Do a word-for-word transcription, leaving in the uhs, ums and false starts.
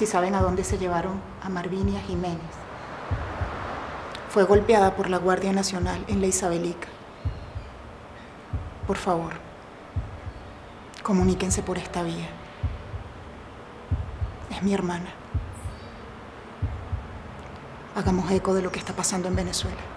si saben a dónde se llevaron a Marvinia Jiménez. Fue golpeada por la Guardia Nacional en la Isabelica. Por favor, comuníquense por esta vía. Es mi hermana. Hagamos eco de lo que está pasando en Venezuela.